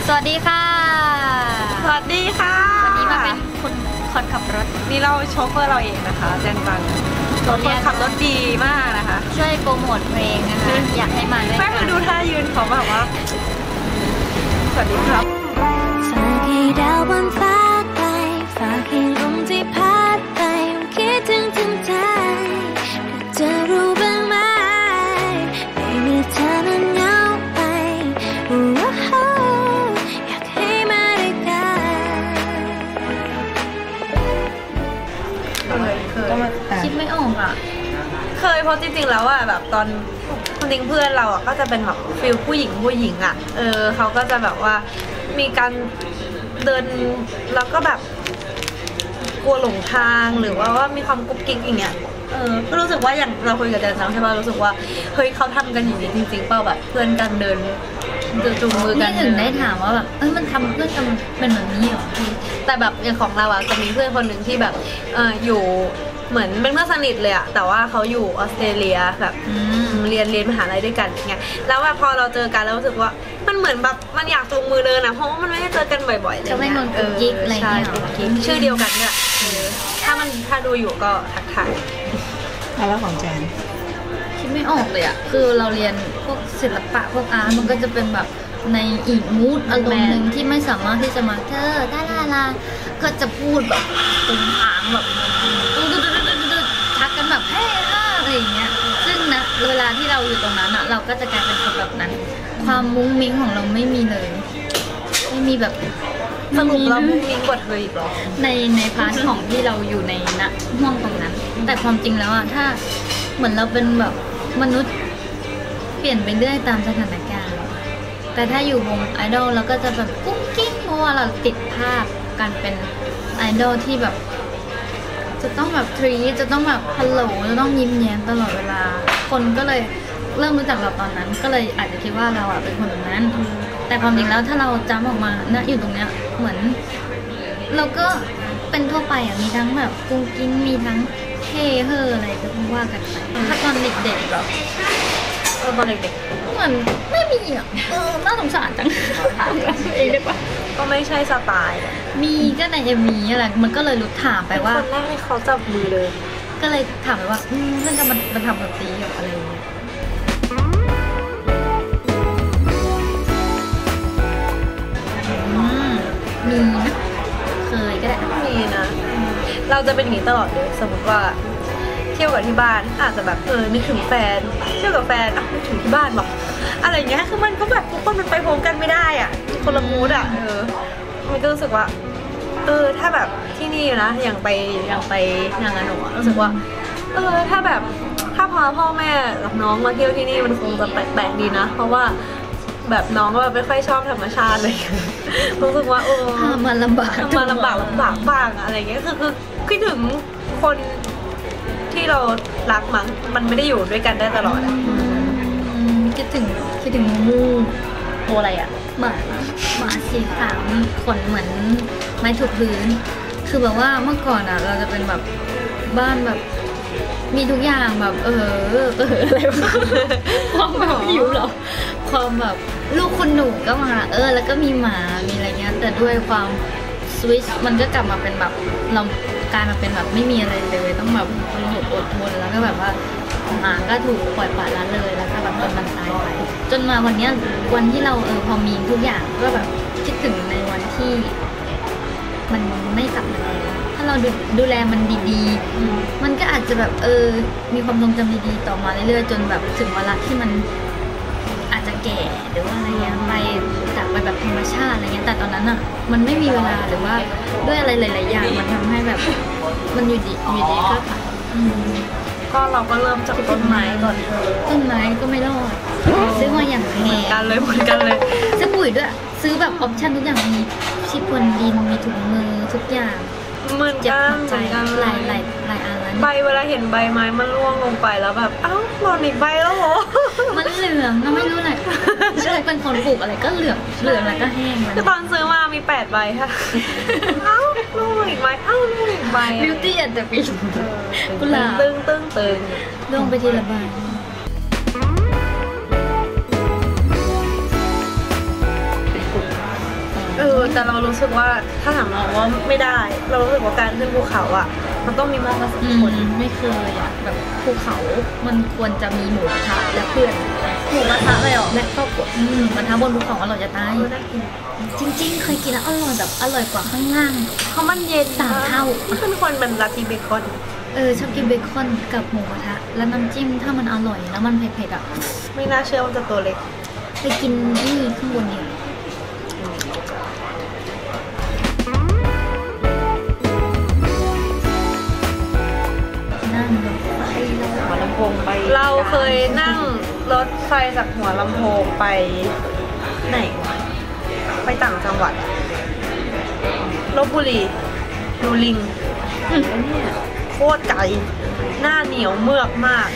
สวัสดีค่ะสวัสดีค่ะวันนี้มาเป็นคนขับรถนี่เราโชเฟอร์เราเองนะคะแจนบังคนขับรถดีมากนะคะช่วยโปรโมทเพลงนะคะอยากให้มาด้วยแม่ดูท่ายืนเขาแบบว่าสวัสดีครับฝากให้ดาวบนฟ้าไกลฝากให้ลมที่พัดไปคิดถึงใจจะรู้บ้างไหมในเมื่อเธอนั้นเหงาไปอยากให้มาด้วยกันคิดไม่ออกอ่ะเคยเพราะจริงๆแล้วอ่ะแบบตอนจริงเพื่อนเราอ่ะก็จะเป็นแบบฟิลผู้หญิงอ่ะเขาก็จะแบบว่ามีการเดินแล้วก็แบบกลัวหลงทางหรือว่ามีความกุ๊กกิ๊กอย่างเงี้ยก็รู้สึกว่าอย่างเราคุยกับแจนใช่ป่ะรู้สึกว่าเฮ้ยเขาทำกันอย่างนี้จริงๆเปล่าแบบเพื่อนกันเดินจูงมือกันนี่ถึงได้ถามว่าแบบมันทำเพื่อนกันเป็นแบบนี้หรอแต่แบบอย่างของเราอ่ะจะมีเพื่อนคนหนึ่งที่แบบอยู่เหมือนเป็นเพื่อนสนิทเลยอะแต่ว่าเขาอยู่ออสเตรเลียแบบเรียนมหาลัยด้วยกันอย่างเงี้ยแล้วพอเราเจอกันแล้วรู้สึกว่ามันเหมือนแบบมันอยากจูงมือเดินนะเพราะว่ามันไม่ได้เจอกันบ่อยๆเลยจะไม่นอนกุ๊กกิ๊กอะไรเงี้ยชื่อเดียวกันเนี่ยถ้าดูอยู่ก็ทักทายแล้วของแจนคิดไม่ออกเลยอะคือเราเรียนพวกศิลปะพวกอาร์ตมันก็จะเป็นแบบในอีกมูดอารมณ์หนึ่งที่ไม่สามารถที่จะมาเธอลาก็จะพูดแบบตรงทางแบบทักกันแบบเฮ้อะไรอย่างเงี้ยซึ่งนะเวลาที่เราอยู่ตรงนั้นอะเราก็จะกลายเป็นคนแบบนั้นความมุ้งมิ้งของเราไม่มีเลยไม่มีแบบสรุปเรามุ้งมิ้งกว่าเธออีกหรอในพาร์ทของที่เราอยู่ในห้องตรงนั้นแต่ความจริงแล้วอะถ้าเหมือนเราเป็นแบบมนุษย์เปลี่ยนไปเรื่อยตามสถานการณ์แต่ถ้าอยู่วงไอดอลเราก็จะแบบกุ๊กกิ๊กเพราะว่าเราติดภาพการเป็นไอดอลที่แบบจะต้องแบบทรีจะต้องแบบฮัลโหลจะต้องยิ้มแย้มตลอดเวลาคนก็เลยเริ่มรู้จักเราตอนนั้นก็เลยอาจจะคิดว่าเราอะเป็นคนแบบนั้นแต่ความจริงแล้วถ้าเราจำออกมาณอยู่ตรงเนี้ยเหมือนเราก็เป็นทั่วไปอะมีทั้งแบบกุ๊กกิ๊กมีทั้งเฮ่เฮ่อะไรก็ว่ากันไปถ้าตอนเด็กๆแบบตอนเด็กๆเหมือนไม่มีอ่ะน่าสงสารจังเองได้ปะก็ไม่ใช่สไตล์มีก็ในมีอะไรมันก็เลยรู้ถามไปว่าคนแรกที่เขาจับมือเลยก็เลยถามไปว่าเพื่อนจะมาทำแบบนี้กับอะไรเงี้ยมีนะเคยก็ได้มีนะเราจะเป็นอย่างนี้ตลอดเลยสมมติว่าเที่ยวกับที่บ้านอาจจะแบบนึกถึงแฟนเที่ยวกับแฟนนึกถึงที่บ้านบอกอะไรอย่างเงี้ยคือมันก็แบบทุกคนมันไปพร้อมกันไม่ได้อ่ะคนละมูดอ่ะมันก็รู้สึกว่าถ้าแบบที่นี่นะอย่างไปนางอโนรู้สึกว่าถ้าแบบถ้าพาพ่อแม่กับน้องมาเที่ยวที่นี่มันคงจะแปลกๆดีนะเพราะว่าแบบน้องก็แบบไม่ค่อยชอบธรรมชาติเลยรู้สึกว่ามันลำบากบ้างอะไรเงี้ยคือคิดถึงคนที่เรารักมั้งมันไม่ได้อยู่ด้วยกันได้ตลอดคิดถึงมูตัวอะไรอ่ะหมาสีขาวขนเหมือนไม้ถูพื้นคือแบบว่าเมื่อก่อนอ่ะเราจะเป็นแบบบ้านแบบมีทุกอย่างแบบอะไรความแบบหิวหรอความแบบลูกคุณหนูก็มาแล้วก็มีหมามีอะไรเงี้ยแต่ด้วยความสวิชมันก็กลับมาเป็นแบบเรากลายมาเป็นแบบไม่มีอะไรเลยต้องแบบอดทนแล้วก็แบบว่าหมาก็ถูกปล่อยปละละเลยแล้วก็แบบจนมันตายไปจนมาวันที่เราพอมีทุกอย่างก็แบบคิดถึงในวันที่มันไม่กลับมาแล้วถ้าเราดูแลมันดีๆมันก็อาจจะแบบมีความทรงจำดีๆต่อมาเรื่อยๆจนแบบถึงเวลาที่มันอาจจะแก่หรือว่าอะไรเงี้ยไปจากไปแบบธรรมชาติอะไรเงี้ยแต่ตอนนั้นอ่ะมันไม่มีเวลาหรือว่าด้วยอะไรหลายๆอย่างมันทำให้แบบมันอยู่ดีก็ค่ะก็เราก็เริ่มจากต้นไม้ก่อนต้นไม้ก็ไม่รอดซื้อมาอย่างแพงเหมือนกันเลยซื้อปุ๋ยด้วยซื้อแบบออปชั่นทุกอย่างมีชีพรวนดินมีถุงมือทุกอย่างเหมือนกันหลายอันแล้วใบเวลาเห็นใบไม้มันร่วงลงไปแล้วแบบหล่นอีกใบแล้วเหรอมันเหลืองก็ไม่รู้ไหนไม่รู้เป็นคนปลูกอะไรก็เหลืองแล้วก็แห้งตอนซื้อมามี8ใบค่ะลูกอีกใบลูกอีกใบบิวตี้อันจะปีกุหลาบตึงลงไปทีละใบแต่เรารู้สึกว่าถ้าถามเราว่าไม่ได้เรารู้สึกว่าการขึ้นภูเขาอ่ะมันต้องมีมากกว่าสองคนไม่เคยอ่ะแบบภูเขามันควรจะมีหมูกระทะและเพื่อนหมูกระทะเลยเหรอและครอบครัวหมูกระทะบนภูเขาอร่อยจะตายจริงๆเคยกินแล้วอร่อยแบบอร่อยกว่าข้างล่างเพราะมันเย็น 3 เท่าเป็นคนมันรักกินเบคอนชอบกินเบคอนกับหมูกระทะแล้วน้ำจิ้มถ้ามันอร่อยแล้วมันเผ็ดๆอ่ะไม่น่าเชื่อว่าจะตัวเล็กไปกินนี่ข้างบนเนี่ยนั่งรถไฟหัวลำโพงไปเราเคยนั่งรถไฟจากหัวลำโพงไปไหนไปต่างจังหวัดลพบุรีดูลิงโคตรไกลหน้าเหนียวเมือกมาก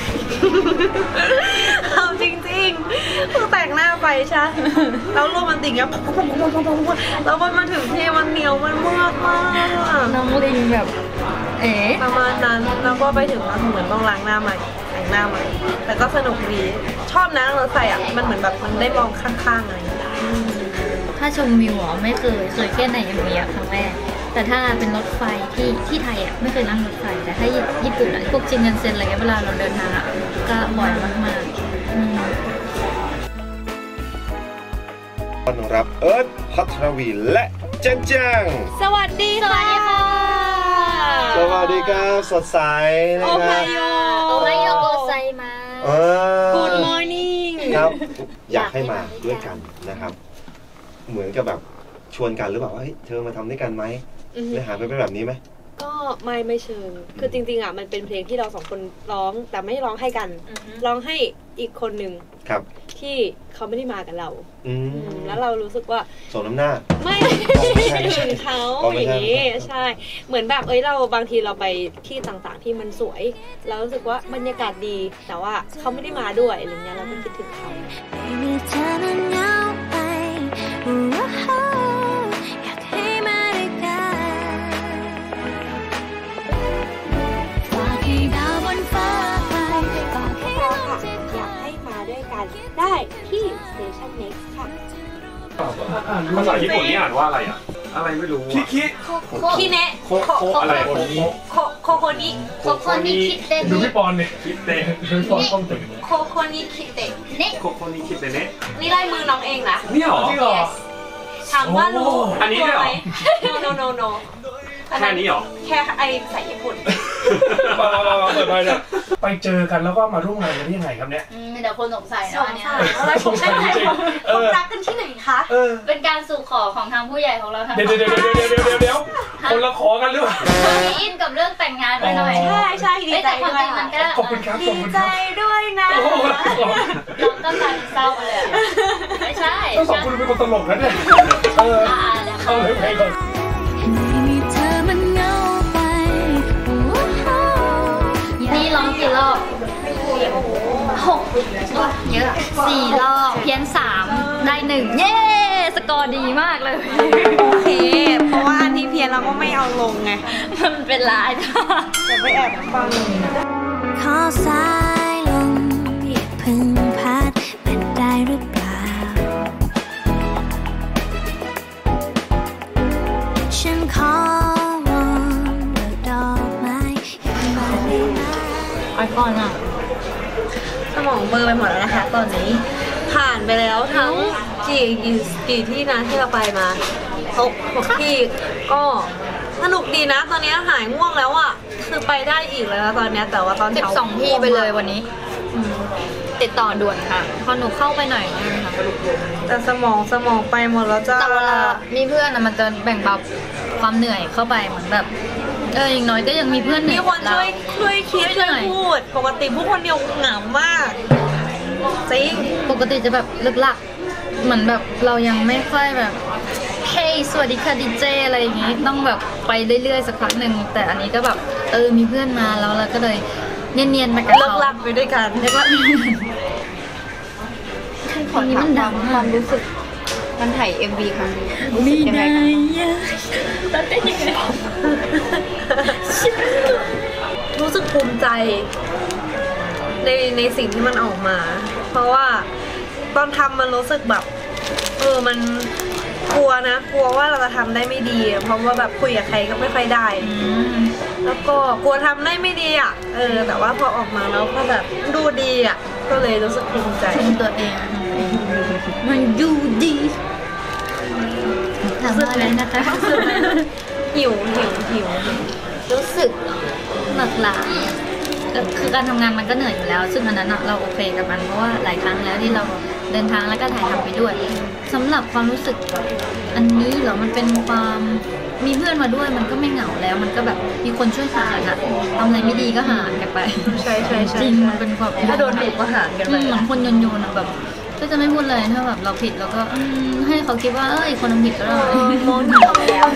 เอาจริงๆคือแต่งหน้าไปใช่แล้วโรแมนติกเนี่ยแล้วมันมาถึงที่มันเหนียวมันเมือกมากน้องลิงแบบประมาณนั้นแล้วก็ไปถึงแล้วเหมือนต้องล้างหน้าใหม่แต่งหน้าใหม่แต่ก็สนุกดีชอบนะรถไฟอ่ะมันเหมือนแบบมันได้มองข้างๆไงถ้าชมวิวไม่เคยแค่ในMVครั้งแรกแต่ถ้าเป็นรถไฟที่ไทยไม่เคยนั่งรถไฟแต่ถ้าญี่ปุ่นพวกชินคันเซ็นอะไรเงี้ยเวลาเราเดินทางก็บ่อยมากต้อนรับเอิร์ธพัทรวีและเจนจังสวัสดีค่ะสวัสดีครับสดใสนะครับโอไฮโอโกไซมา Good morning ครับอยากให้มาด้วยกันนะครับเหมือนกับแบบชวนกันหรือเปล่าว่าเธอมาทำด้วยกันไหมเนื้อหาเป็นแบบนี้ไหมก็ไม่เชิงคือจริงๆมันเป็นเพลงที่เรา2 คนร้องแต่ไม่ร้องให้กันร้องให้อีกคนหนึ่งครับที่เขาไม่ได้มากับเราแล้วเรารู้สึกว่าสมน้ำหน้าไม่ถึงเขาอย่างนี้ใช่เหมือนแบบเราบางทีเราไปที่ต่างๆที่มันสวยเรารู้สึกว่าบรรยากาศดีแต่ว่าเขาไม่ได้มาด้วยอะไรเงี้ยเราก็คิดถึงเขาได้ที่ Station Next ค่ะภาษาญี่ปุ่นนี่อ่านว่าอะไรอ่ะอะไรไม่รู้คิเนะอะไรโคนิโคนิคิเตะดูพี่ปอนเนี่ยคิเตะพี่ปอนต้องถึงโคนิคิเตะเนะโคนิคิเตะเนะนี่ลายมือน้องเองนะนี่หรอจริงเหรอถามว่ารู้อันนี้ด้วยเหรอ no แค่นี้หรอแค่ไอภาษาญี่ปุ่นเปิดไปเนี่ยไปเจอกันแล้วก็มาร่วมงานกันได้ยังไงครับเนี่ยมีแต่คนสงสัยนะอันนี้สงสัยคนรักกันที่ไหนคะเป็นการสู่ขอของทางผู้ใหญ่ของเราทั้งเดี๋ยวคนละขอกันหรือเปล่ามีอินกับเรื่องแต่งงานไปหน่อยใช่ดีใจด้วยขอบคุณครับดีใจด้วยนะน้องก็การเศร้าเลยไม่ใช่ต้องสองคนเป็นคนตลกนะเนี่ยเอาเลยไปก่อนนี่ร้องกี่รอบ6เยอะ4 รอบเพี้ยน3ได้1เย้สกอร์ดีมากเลยโอเคเพราะว่าอันที่เพี้ยนเราก็ไม่เอาลงไงมันเป็นลายค่ะจะไปแอบฟังขอสายลมอย่าพึ่งพัดเป็นได้หรือเปล่าฉันขอก่อนอะสมองเบลอไปหมดแล้วนะคะตอนนี้ผ่านไปแล้วทั้งกี่ที่นะที่เราไปมา6 ที่ก็สนุกดีนะตอนนี้หายง่วงแล้วอ่ะคือไปได้อีกแล้วนะตอนนี้แต่ว่าตอนเช้า 12 ที่ไปเลยวันนี้ติดต่อด่วนค่ะพอหนูเข้าไปหน่อยนะคะแต่สมองไปหมดแล้วจ้าแต่เวลามีเพื่อนมันจะแบ่งเบาความเหนื่อยเข้าไปเหมือนแบบอย่างน้อยก็ยังมีเพื่อนมีคนช่วยคิดช่วยพูดปกติผู้คนเดียวเหงามากจริงปกติจะแบบลึกลักเหมือนแบบเรายังไม่ค่อยแบบเฮ้ยสวัสดีค่ะดีเจอะไรอย่างงี้ต้องแบบไปเรื่อยๆสักพักหนึ่งแต่อันนี้ก็แบบมีเพื่อนมาแล้วเราก็เลยเนียนๆมากับเขาเลิกลักไปด้วยกันแล้วก็ขอถามความรู้สึกมันถ่าย MV ครั้งนี้รู้สึกยังไงกันเต้นยังไงรู้สึกภูมิใจในสิ่งที่มันออกมาเพราะว่าตอนทำมันรู้สึกแบบมันกลัวนะกลัวว่าเราจะทำได้ไม่ดีเพราะว่าแบบคุยกับใครก็ไม่ค่อยได้แล้วก็กลัวทำได้ไม่ดีอ่ะแต่ว่าพอออกมาแล้วก็แบบดูดีอ่ะก็เลยรู้สึกภูมิใจชมตัวเองมันดูดีถามว่าอะไรนะคะหิวรู้สึกหลากหลายคือการทำงานมันก็เหนื่อยอยู่แล้วซึ่งอันนั้นเราโอเคกับมันเพราะว่าหลายครั้งแล้วที่เราเดินทางแล้วก็ถ่ายทำไปด้วยสำหรับความรู้สึกอันนี้เหรอมันเป็นความมีเพื่อนมาด้วยมันก็ไม่เหงาแล้วมันก็แบบมีคนช่วยหารอะทำอะไรไม่ดีก็หารกันไปใช่จริงมันเป็นความถ้าโดนดุก็หารกันไปเหมือนคนโยนแบบก็จะไม่พูดเลยถ้าแบบเราผิดแล้วก็ให้เขาคิดว่าอีกคนทำผิดก็ได้มองแล้ว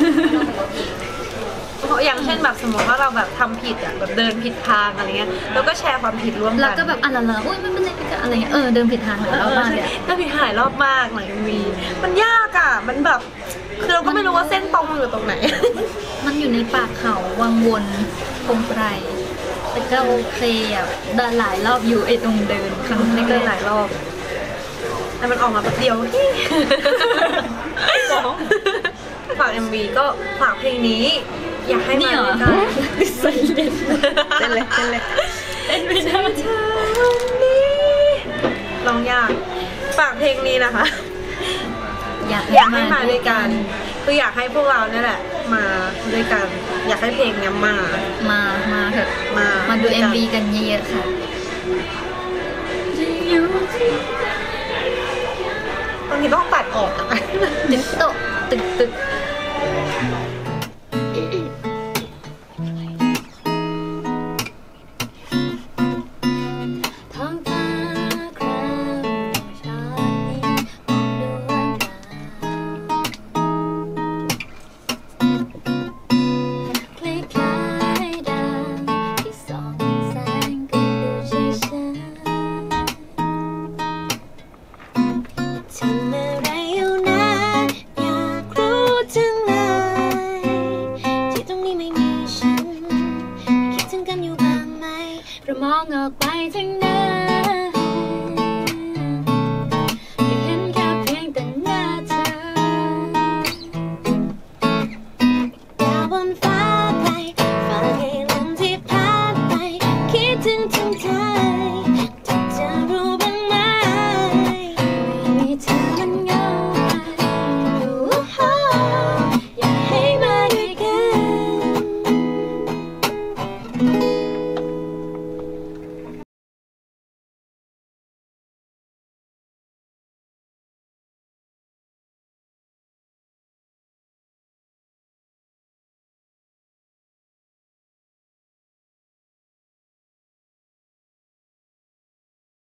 อย่างเช่นแบบสมมติว่าเราแบบทำผิดอ่ะแบบเดินผิดทางอะไรเงี้ยแล้วก็แชร์ความผิดร่วมกันแล้วก็แบบอะไรอุ้ยไม่เป็นไรอะไรเงี้ยเดินผิดทางหลายรอบมากเลยถ้าผิดหลายรอบมากหลังมีมันยากอ่ะมันแบบคือเราก็ไม่รู้ว่าเส้นตรงอยู่ตรงไหนมันอยู่ในป่าเขาวังวนคงไกรแต่ก็โอเคอ่ะเดินหลายรอบอยู่ไอ้ตรงเดินครั้งไม่เกินหลายรอบแต่มันออกมาแป๊บเดียวฝาก MV ก็ฝากเพลงนี้อยากให้มาด้วยกันเต้นเลยไม่ได้ร้องยากฝากเพลงนี้นะคะอยากให้มาด้วยกันคืออยากให้พวกเราเนี่ยแหละมาด้วยกันอยากให้เพลงนี้มาเถอะมาดู MV กันเยอะๆค่ะบางทีต้องตัดออกอะตึกมองออกไปทางไหน